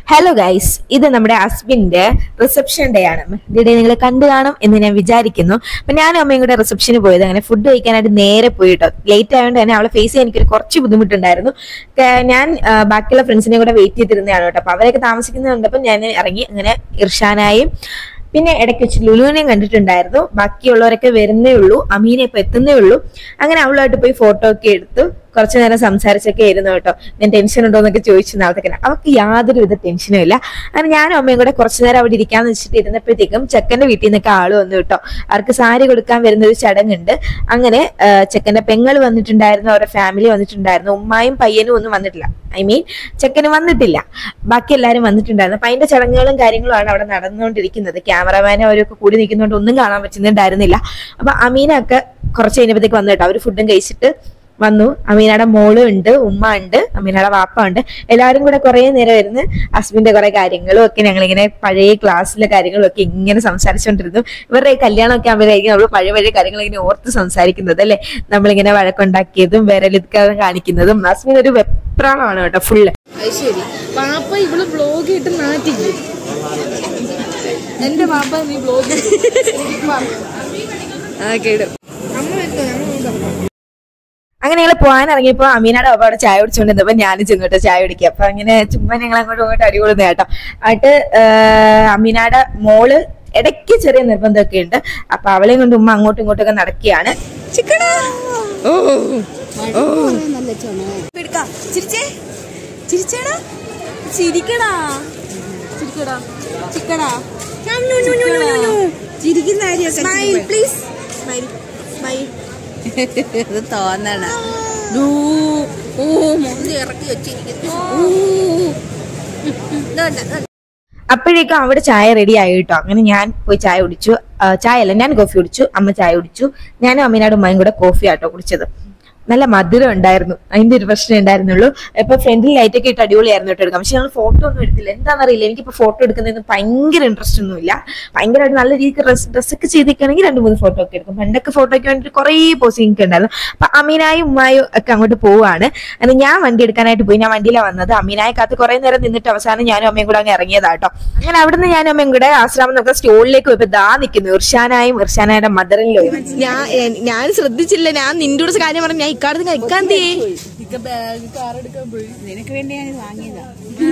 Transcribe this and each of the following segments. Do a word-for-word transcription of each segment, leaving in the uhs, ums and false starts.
Hello guys, ഇത് നമ്മുടെ ഹസ്ബൻഡിന്റെ റിസപ്ഷൻ ഡേ ആണ്. ഇതിടെ നിങ്ങൾ കണ്ടു കാണും എന്ന് ഞാൻ വിചാരിക്കുന്നു. അപ്പൊ ഞാനും അമ്മയും കൂടെ റിസപ്ഷന് പോയത്, അങ്ങനെ ഫുഡ് കഴിക്കാനായിട്ട് നേരെ പോയിട്ടോ. ലേറ്റ് ആയതുകൊണ്ട് തന്നെ അവളെ ഫേസ് ചെയ്യാൻ എനിക്കൊരു കുറച്ച് ബുദ്ധിമുട്ടുണ്ടായിരുന്നു. ഞാൻ ബാക്കിയുള്ള ഫ്രണ്ട്സിനെ കൂടെ വെയിറ്റ് ചെയ്തിരുന്നതാണ് കേട്ടോ. അപ്പൊ അവരൊക്കെ താമസിക്കുന്നത് കണ്ടപ്പോൾ ഞാൻ ഇറങ്ങി. അങ്ങനെ ഇർഷാനായും പിന്നെ ഇടയ്ക്ക് വെച്ച് ലുലുവിനെയും കണ്ടിട്ടുണ്ടായിരുന്നു. ബാക്കിയുള്ളവരൊക്കെ വരുന്നേ ഉള്ളൂ. അമീനെ ഇപ്പൊ എത്തുന്നേ ഉള്ളൂ. അങ്ങനെ അവളുമായിട്ട് പോയി ഫോട്ടോ ഒക്കെ എടുത്തു. കുറച്ചു നേരം സംസാരിച്ചൊക്കെ ആയിരുന്നു കേട്ടോ. ഞാൻ ടെൻഷൻ ഉണ്ടോ എന്നൊക്കെ ചോദിച്ചു നാളത്തേക്ക്. അവർക്ക് യാതൊരു വിധ ടെൻഷനും ഇല്ല. അങ്ങനെ ഞാനും അമ്മയും കൂടെ കുറച്ചു നേരം അവിടെ ഇരിക്കാന്ന് വെച്ചിട്ട് ഇരുന്നപ്പോഴത്തേക്കും ചെക്കന്റെ വീട്ടിൽ നിന്നൊക്കെ ആള് വന്നു കേട്ടോ. അവർക്ക് സാരി കൊടുക്കാൻ വരുന്ന ഒരു ചടങ്ങുണ്ട്. അങ്ങനെ ചെക്കന്റെ പെങ്ങൾ വന്നിട്ടുണ്ടായിരുന്നു, അവരുടെ ഫാമിലി വന്നിട്ടുണ്ടായിരുന്നു. ഉമ്മായും പയ്യനും ഒന്നും വന്നിട്ടില്ല. ഐ മീൻ ചെക്കന് വന്നിട്ടില്ല, ബാക്കി എല്ലാവരും വന്നിട്ടുണ്ടായിരുന്നു. അപ്പൊ അതിന്റെ ചടങ്ങുകളും കാര്യങ്ങളുമാണ് അവിടെ നടന്നുകൊണ്ടിരിക്കുന്നത്. ക്യാമറമാനെ അവരൊക്കെ കൂടി നിൽക്കുന്നതുകൊണ്ട് ഒന്നും കാണാൻ പറ്റുന്നുണ്ടായിരുന്നില്ല. അപ്പൊ അമീനൊക്കെ കുറച്ച് കഴിഞ്ഞപ്പോഴത്തേക്ക് വന്നു കേട്ടോ. അവര് ഫുഡും കഴിച്ചിട്ട് വന്നു. അമീനയുടെ മോളും ഉണ്ട്, ഉമ്മ ഉണ്ട്, അമീനയുടെ വാപ്പ ഉണ്ട്. എല്ലാവരും കൂടെ കുറെ നേരം ഇരുന്ന് ഹസ്ബൻഡിന്റെ കുറെ കാര്യങ്ങളും ഒക്കെ ഞങ്ങളിങ്ങനെ പഴയ ക്ലാസ്സിലെ കാര്യങ്ങളും ഒക്കെ ഇങ്ങനെ സംസാരിച്ചുകൊണ്ടിരുന്നു. ഇവരുടെ കല്യാണമൊക്കെ ആകുമ്പോഴായിരിക്കും നമ്മൾ പഴയ പഴയ കാര്യങ്ങൾ ഇങ്ങനെ ഓർത്ത് സംസാരിക്കുന്നത് അല്ലെ. നമ്മളിങ്ങനെ വഴക്കുണ്ടാക്കിയതും വിരലിത്കാരം കാണിക്കുന്നതും. ഹസ്ബൻഡ് ഒരു വെപ്രാളമാണ് കേട്ടോ ഫുള്ള്. ശരി പാപ്പ ഇവള് വ്ലോഗ് ഇട്ട് നാട്ടിക്കും. എന്റെ പാപ്പ നീ വ്ലോഗ് അങ്ങനെ ഞങ്ങൾ പോകാൻ ഇറങ്ങിയപ്പോ അമീനയുടെ പാപ്പ അവിടെ ചായ കുടിച്ചുകൊണ്ടിരുന്നപ്പോ ഞാനും ചെന്നിട്ട് ചായ കുടിക്കുക. അപ്പൊ അങ്ങനെ ചുമ്മാ ഞങ്ങൾ അങ്ങോട്ടും ഇങ്ങോട്ടും അടികൊള്ളുന്ന കേട്ടോ. എന്നിട്ട് അമീനയുടെ മോള് ഇടയ്ക്ക് ചെറിയ നിർബന്ധമൊക്കെ ഉണ്ട്. അപ്പൊ അവളെയും കൊണ്ട് ഉമ്മ അങ്ങോട്ടും ഇങ്ങോട്ടൊക്കെ നടക്കുകയാണ്. ചിക്കടാ ഓ ഓ ചിരിച്ചേടാ ചിരിക്കടാ ചിരിക്കടാ ചിക്കടാ ചിരിക്കുന്ന തോന്നണ ഇറക്കി വെച്ചിരിക്കുന്നു. അപ്പോഴേക്കും അവിടെ ചായ റെഡി ആയി കേട്ടോ. അങ്ങനെ ഞാൻ പോയി ചായ കുടിച്ചു. ചായ അല്ല, ഞാൻ കോഫി കുടിച്ചു. അമ്മ ചായ കുടിച്ചു. ഞാനും അമ്മയുടെ ഉമ്മയും കൂടെ കോഫി ആട്ടോ കുടിച്ചത്. നല്ല മധുരം ഉണ്ടായിരുന്നു, അതിന്റെ ഒരു പ്രശ്നം ഉണ്ടായിരുന്നുള്ളൂ. ഇപ്പൊ ഫ്രണ്ടിൽ ലൈറ്റൊക്കെ ഇട്ട് അടിപൊളിയായിരുന്നു കേട്ടോ എടുക്കാം. പക്ഷെ ഞങ്ങൾ ഫോട്ടോ ഒന്നും എടുത്തില്ല. എന്താണെന്നറിയില്ല, എനിക്കിപ്പോ ഫോട്ടോ എടുക്കുന്നതിന് ഭയങ്കര ഇൻട്രസ്റ്റ് ഒന്നുമില്ല. ഭയങ്കരമായിട്ട് നല്ല രീതിക്ക് ഡ്രസ്സൊക്കെ ചെയ്തിരിക്കുകയാണെങ്കിൽ രണ്ട് മൂന്ന് ഫോട്ടോ ഒക്കെ എടുക്കും. പണ്ടൊക്കെ ഫോട്ടോയ്ക്ക് വേണ്ടിയിട്ട് കുറേ പോസിങ് ഒക്കെ ഉണ്ടായിരുന്നു. അപ്പൊ അമീനായും ഉമ്മായും ഒക്കെ അങ്ങോട്ട് പോവാണ്. അങ്ങനെ ഞാൻ വണ്ടി എടുക്കാനായിട്ട് പോയി. ഞാൻ വണ്ടിയിലാണ് വന്നത്. അമീനായെ കാത്ത് കുറെ നേരം നിന്നിട്ട് അവസാനം ഞാനും അമ്മയും കൂടെ അങ്ങ് ഇറങ്ങിയതാട്ടോ. അങ്ങനെ അവിടുന്ന് ഞാനും അമ്മയും കൂടെ ആശ്രാമം നമുക്ക് സ്റ്റോളിലേക്ക് പോയപ്പോ ദാ നിൽക്കുന്നു ഇർഷാനായും ഇർഷാനയുടെ മദറിലോ. ഞാൻ ഞാൻ ശ്രദ്ധിച്ചില്ല. ഞാൻ നിന്റെ കൂടെ കാര്യം പറഞ്ഞു. ഞാൻ ഇക്കാടത്ത് കഴിക്കാന്തേ നിനക്ക് വേണ്ടി ഞാൻ വാങ്ങിയതാ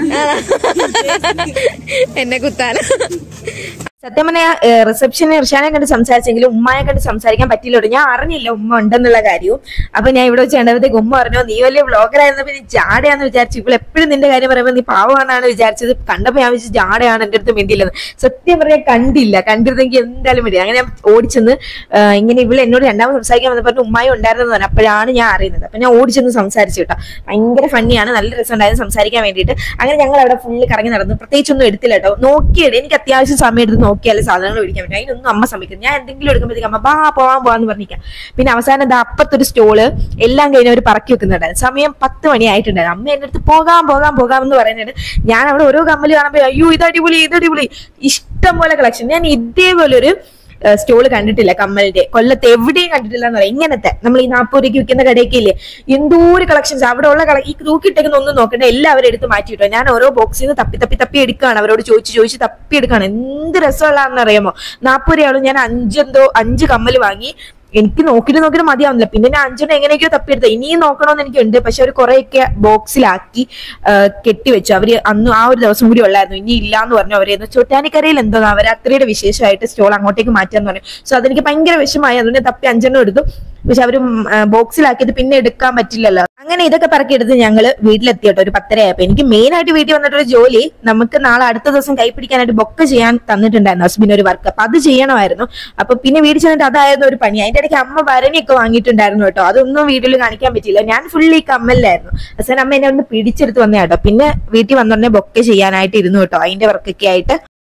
എന്നെ കുത്താന. സത്യം പറഞ്ഞാൽ റിസപ്ഷന് ഇർഷാനെ കണ്ട് സംസാരിച്ചെങ്കിലും ഉമ്മയെ കണ്ട് സംസാരിക്കാൻ പറ്റില്ല. ഞാൻ അറിഞ്ഞില്ല ഉമ്മ ഉണ്ടെന്നുള്ള കാര്യവും. അപ്പൊ ഞാൻ ഇവിടെ വെച്ച് കണ്ടപ്പോഴത്തേക്ക് ഉമ്മ പറഞ്ഞു, നീ വലിയ വ്ളോഗറായിരുന്നപ്പോ നീ ജാടയാന്ന് വിചാരിച്ചു. ഇപ്പോൾ എപ്പോഴും നിന്റെ കാര്യം പറയുമ്പോൾ നീ പാവമാണെന്നാണ് വിചാരിച്ചത്. കണ്ടപ്പോ ഞാൻ വിചാരിച്ചു ജാടയാണ്, എന്റെ അടുത്ത് മിണ്ടിയില്ലെന്ന്. സത്യം പറഞ്ഞാൽ കണ്ടില്ല. കണ്ടിരുന്നെങ്കിൽ എന്തായാലും മിണ്ടി. അങ്ങനെ ഞാൻ ഓടിച്ചെന്ന് ഇങ്ങനെ ഇവിടെ എന്നോട് രണ്ടാമത് സംസാരിക്കാൻ വന്നപ്പോൾ ഉമ്മായി ഉണ്ടായിരുന്നെന്ന് പറഞ്ഞു. അപ്പോഴാണ് ഞാൻ അറിയുന്നത്. അപ്പൊ ഞാൻ ഓടിച്ചെന്ന് സംസാരിച്ചു കേട്ടോ. ഭയങ്കര ഫണ്ണിയാണ്, നല്ല രസം ഉണ്ടായിരുന്നു സംസാരിക്കാൻ വേണ്ടിയിട്ട്. അങ്ങനെ ഞങ്ങൾ അവിടെ ഫുള്ള് കറങ്ങി നടന്നു. പ്രത്യേകിച്ചൊന്നും എടുത്തില്ല കേട്ടോ. നോക്കിയത് എനിക്ക് അത്യാവശ്യം സമയം എടുത്ത് നോക്കിയാലേ സാധനങ്ങൾ മേടിക്കാൻ പറ്റും. അതിനൊന്നും അമ്മ സമ്മതിക്കുന്നത്. ഞാൻ എന്തെങ്കിലും എടുക്കുമ്പോഴത്തേക്ക് അമ്മ ബാ പോവാൻ പോവാന്ന് പറഞ്ഞിരിക്കാം. പിന്നെ അവസാനം എന്താ അപ്പത്തൊരു സ്റ്റോള് എല്ലാം കഴിഞ്ഞ് അവർ പറക്കി വെക്കുന്നുണ്ടായിരുന്നു. സമയം പത്ത് മണി ആയിട്ടുണ്ടായിരുന്നു. അമ്മ എന്റെ അടുത്ത് പോകാൻ പോകാൻ പോകാം എന്ന് പറയുന്നത്. ഞാൻ അവിടെ ഓരോ കമ്മല് കാണുമ്പോൾ അയ്യോ ഇത് അടിപൊളി ഇത് അടിപൊളി ഇഷ്ടം പോലെ കളക്ഷൻ. ഞാൻ ഇതേപോലെ ഒരു സ്റ്റോള് കണ്ടിട്ടില്ല കമ്മലിന്റെ. കൊല്ലത്ത് എവിടെയും കണ്ടിട്ടില്ല എന്ന് പറയാം. ഇങ്ങനത്തെ നമ്മൾ ഈ നാൽപ്പത് രൂപയ്ക്ക് വിൽക്കുന്ന കടയൊക്കെ ഇല്ലേ, എന്തോര് കളക്ഷൻസ് അവിടെ ഉള്ള കള ഈ തൂക്കിയിട്ടേക്കുന്ന ഒന്നും നോക്കണ്ട, എല്ലാവരും എടുത്ത് മാറ്റിയിട്ടോ. ഞാൻ ഓരോ ബോക്സിൽ നിന്ന് തപ്പി തപ്പി തപ്പി എടുക്കുകയാണ്. അവരോട് ചോദിച്ച് ചോദിച്ച് തപ്പി എടുക്കുകയാണ്. എന്ത് രസമുള്ളതാണെന്ന് അറിയാമോ. നാൽപ്പത് രൂപയാണ്. ഞാൻ അഞ്ചെന്തോ അഞ്ച് കമ്മല് വാങ്ങി. എനിക്ക് നോക്കിയിട്ട് നോക്കിയിട്ട് മതിയാവുന്നില്ല. പിന്നെ ഞാൻ അഞ്ചെണ്ണം എങ്ങനെയൊക്കെയോ തപ്പിയെടുത്തത്. ഇനിയും നോക്കണമെന്ന് എനിക്കുണ്ട്. പക്ഷെ അവർ കുറെയൊക്കെ ബോക്സിലാക്കി കെട്ടിവെച്ചു. അവര് അന്ന് ആ ഒരു ദിവസം കൂടി ഉള്ളായിരുന്നു. ഇനി ഇല്ലാന്ന് പറഞ്ഞു. അവരെന്ന് ചോറ്റാനിക്കരയിൽ എന്തോ നവരാത്രിയുടെ വിശേഷമായിട്ട് സ്റ്റോൾ അങ്ങോട്ടേക്ക് മാറ്റാന്ന് പറഞ്ഞു. സോ അതെനിക്ക് ഭയങ്കര വിഷമമായി. അതുകൊണ്ട് തപ്പി അഞ്ചെണ്ണം എടുത്തു. പക്ഷെ അവര് ബോക്സിലാക്കിയത് പിന്നെ എടുക്കാൻ പറ്റില്ലല്ലോ. അങ്ങനെ ഇതൊക്കെ പറക്കിയെടുത്ത് ഞങ്ങള് വീട്ടിലെത്തി കേട്ടോ. ഒരു പത്തര ആയപ്പോ എനിക്ക് മെയിൻ ആയിട്ട് വീട്ടിൽ വന്നിട്ടൊരു ജോലി, നമുക്ക് നാളെ അടുത്ത ദിവസം കൈപ്പിടിക്കാനായിട്ട് ബൊക്കെ ചെയ്യാൻ തന്നിട്ടുണ്ടായിരുന്നു ഹസ്ബൻഡ് ഒരു വർക്ക്. അപ്പൊ അത് ചെയ്യണമായിരുന്നു. അപ്പൊ പിന്നെ വീട്ടിൽ ചെന്നിട്ട് അതായിരുന്നു ഒരു പണി. അതിന്റെ ഇടയ്ക്ക് അമ്മ ഭരണിയൊക്കെ വാങ്ങിയിട്ടുണ്ടായിരുന്നു കേട്ടോ. അതൊന്നും വീട്ടിൽ കാണിക്കാൻ പറ്റില്ല. ഞാൻ ഫുള്ളി ഈ കമ്മലിലായിരുന്നു. അവസാനം അമ്മ എന്നെ ഒന്ന് പിടിച്ചെടുത്ത് വന്നേ കേട്ടോ. പിന്നെ വീട്ടിൽ വന്നോടനെ ബൊക്കെ ചെയ്യാനായിട്ട് ഇരുന്നു കേട്ടോ, അതിന്റെ വർക്കൊക്കെ ആയിട്ട്.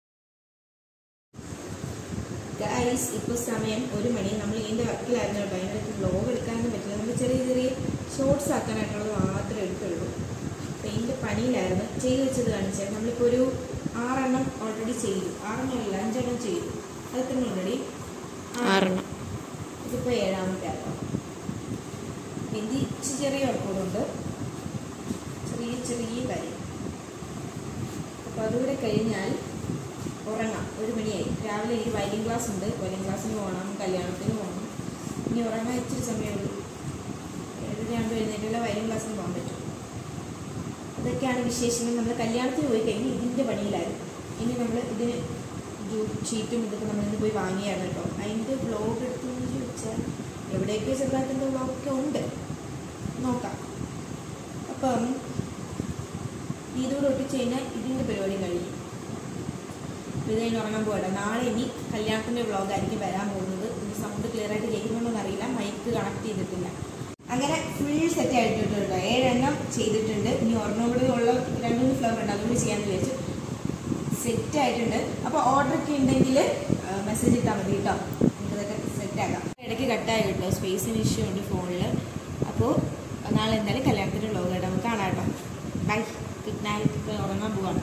ഇപ്പൊ സമയം ഒരു മണി. നമ്മൾ ഇതിന്റെ വർക്കിലായിരുന്നു കേട്ടോ. അതിൻ്റെ അടുത്ത് വ്ലോഗ് എടുക്കാനൊന്നും പറ്റില്ല. നമ്മൾ ചെറിയ ചെറിയ ഷോർട്സ് ആക്കാനായിട്ടുള്ളത് മാത്രമേ എടുത്തുള്ളൂ. അപ്പൊ ഇതിന്റെ പണിയിലായിരുന്നു. ചെയ്ത് വെച്ചത് കാണിച്ചാൽ നമ്മളിപ്പോ ഒരു ആറെണ്ണം ഓൾറെഡി ചെയ്തു. ആറെണ്ണം അല്ല അഞ്ചെണ്ണം ചെയ്തു. അത് തന്നെ ഓൾറെഡി ആറെണ്ണം. ഇതിപ്പോ ഏഴാമത്തെ ആട്ടോ. പിന്നെ ചെറിയ വർക്കുകളുണ്ട്, ചെറിയ ചെറിയ കാര്യം. അപ്പോൾ അതുകൂടെ കഴിഞ്ഞാൽ ഉറങ്ങാം. ഒരു മണിയായി. രാവിലെ എനിക്ക് വയലിൻ ക്ലാസ് ഉണ്ട്. വയലിൻ ക്ലാസ്സിന് പോകണം, കല്യാണത്തിന് പോകണം. ഇനി ഉറങ്ങാൻ ഇച്ചിരി സമയമുള്ളൂ. ഏഴരയാകുമ്പോൾ എഴുന്നേറ്റുള്ള വയലിൻ ക്ലാസ്സിന് പോകാൻ പറ്റും. അതൊക്കെയാണ് വിശേഷങ്ങൾ. നമ്മൾ കല്യാണത്തിന് പോയി കഴിഞ്ഞ് ഇതിൻ്റെ പണിയിലായിരുന്നു. ഇനി നമ്മൾ ഇതിന് ഷീറ്റും ഇതൊക്കെ നമ്മളിന്ന് പോയി വാങ്ങിയായിരുന്നു കേട്ടോ. അതിൻ്റെ വ്ലോഗ് എടുത്തെന്ന് ചോദിച്ചാൽ എവിടെയൊക്കെ ചെറുതായിട്ടെൻ്റെ വ്ലോഗൊക്കെ ഉണ്ട്, നോക്കാം. അപ്പം ഇതോടെ ഒട്ടിച്ച് കഴിഞ്ഞാൽ ഇതിൻ്റെ പരിപാടി കഴിയും. അപ്പോൾ ഇത് കഴിഞ്ഞ് ഉറങ്ങാൻ പോകട്ടെ. നാളെ ഇനി കല്യാണത്തിൻ്റെ വ്ലോഗായിരിക്കും വരാൻ പോകുന്നത്. ഇനി സൗണ്ട് ക്ലിയർ ആയിട്ട് കേൾക്കുന്നുണ്ടോന്ന് അറിയില്ല, മൈക്ക് കണക്ട് ചെയ്തിട്ടില്ല. അങ്ങനെ ഫുൾ സെറ്റ് ആയിട്ടുണ്ട് കേട്ടോ. ഏഴെണ്ണം ചെയ്തിട്ടുണ്ട്. ഇനി ഒരെണ്ണം കൂടെ ഉള്ള രണ്ട് മൂന്ന് ഫ്ലവർ ഉണ്ട്, അതുകൊണ്ട് ചെയ്യാമെന്ന് വിചാരിച്ചു. സെറ്റ് ആയിട്ടുണ്ട്. അപ്പോൾ ഓർഡറൊക്കെ ഉണ്ടെങ്കിൽ മെസ്സേജ് ഇട്ടാൽ മതി കേട്ടോ, നമുക്കിതൊക്കെ സെറ്റാക്കാം. ഇടയ്ക്ക് കട്ടായി കേട്ടോ, സ്പേസിന് ഇഷ്യൂ ഉണ്ട് ഫോണിൽ. അപ്പോൾ നാളെ എന്തായാലും കല്യാണത്തിൻ്റെ വ്ലോഗ് ആയിട്ട് നമുക്ക് കാണാം കേട്ടോ. Bye, good night. ഇപ്പോൾ ഉറങ്ങാൻ പോവാണ്.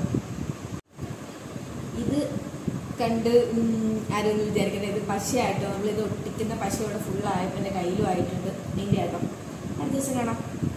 ഇത് കണ്ട് ആരും വിചാരിക്കുന്നത് ഇത് പശയായിട്ടോ. നമ്മളിത് ഒട്ടിക്കുന്ന പശ ഇവിടെ ഫുള്ളായപ്പോൾ എൻ്റെ കയ്യിലും ആയിട്ടുണ്ട്. ഇതിൻ്റെ ആട്ടോ. അടുത്ത ദിവസം കാണാം.